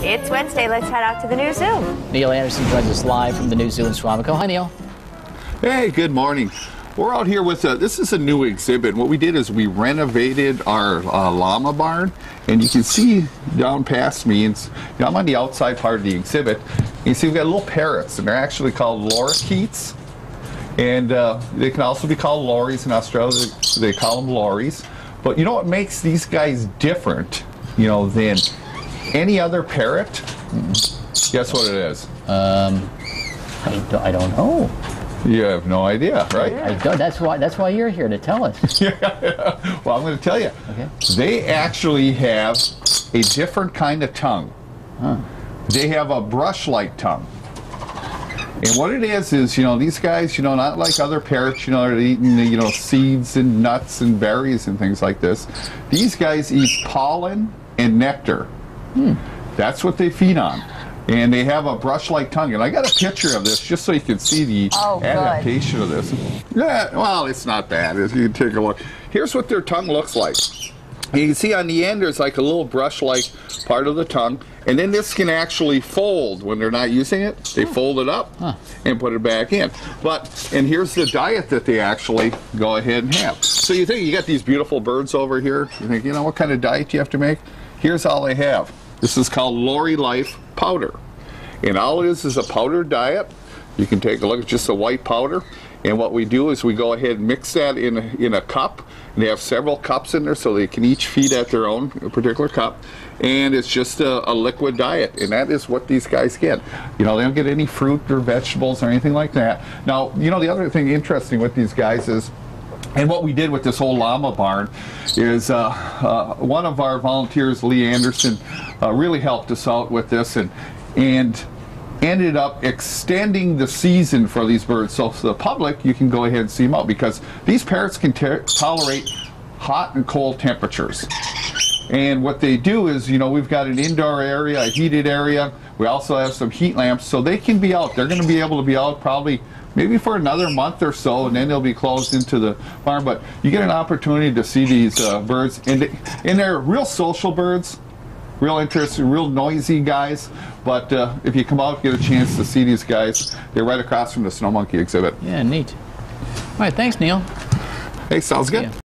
It's Wednesday. Let's head out to the new zoo. Neil Anderson joins us live from the new zoo in Suamico. Hi, Neil. Hey, good morning. We're out here with, this is a new exhibit. What we did is we renovated our llama barn, and you can see down past me, and I'm on the outside part of the exhibit. You see we've got little parrots, and they're actually called lorikeets. And they can also be called lories in Australia. They call them lories. But you know what makes these guys different, than any other parrot? Guess what it is? I don't know. You have no idea, right? I don't. That's why you're here, to tell us. Well, I'm going to tell you. Okay. They actually have a different kind of tongue. Huh. They have a brush-like tongue. And what it is, these guys, not like other parrots, are eating, seeds and nuts and berries and things like this. These guys eat pollen and nectar. That's what they feed on. And they have a brush-like tongue. And I got a picture of this just so you can see the adaptation of this. Yeah, well, it's not bad. You can take a look. Here's what their tongue looks like. And you can see on the end there's like a little brush-like part of the tongue. And then this can actually fold when they're not using it. They fold it up and put it back in. And here's the diet that they actually go ahead and have. So you think you got these beautiful birds over here. You think, what kind of diet do you have to make? Here's all they have. This is called Lori Life powder. And all it is a powdered diet. You can take a look at just the white powder. And what we do is we go ahead and mix that in a cup. And they have several cups in there so they can each feed at their own particular cup. And it's just a liquid diet. And that is what these guys get. They don't get any fruit or vegetables or anything like that. Now, the other thing interesting with these guys is, and what we did with this whole llama barn is one of our volunteers, Lee Anderson, really helped us out with this and ended up extending the season for these birds. So for the public, you can go ahead and see them out because these parrots can tolerate hot and cold temperatures. And what they do is, we've got an indoor area, a heated area. We also have some heat lamps, so they can be out. They're going to be able to be out probably maybe for another month or so, and then they'll be closed into the barn. But you get an opportunity to see these birds, and they're real social birds, real interesting, real noisy guys. But if you come out, get a chance to see these guys. They're right across from the Snow Monkey exhibit. Yeah, neat. All right, thanks, Neil. Hey, sounds good.